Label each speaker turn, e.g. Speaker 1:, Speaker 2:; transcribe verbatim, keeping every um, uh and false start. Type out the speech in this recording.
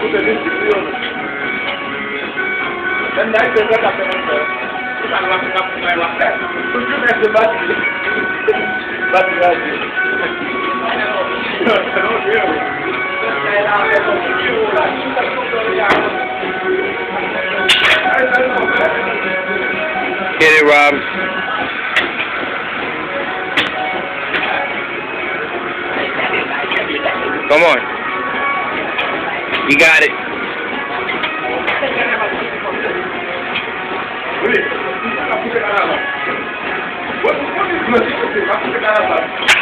Speaker 1: Get it, Rob. Come on. You got it. What? What is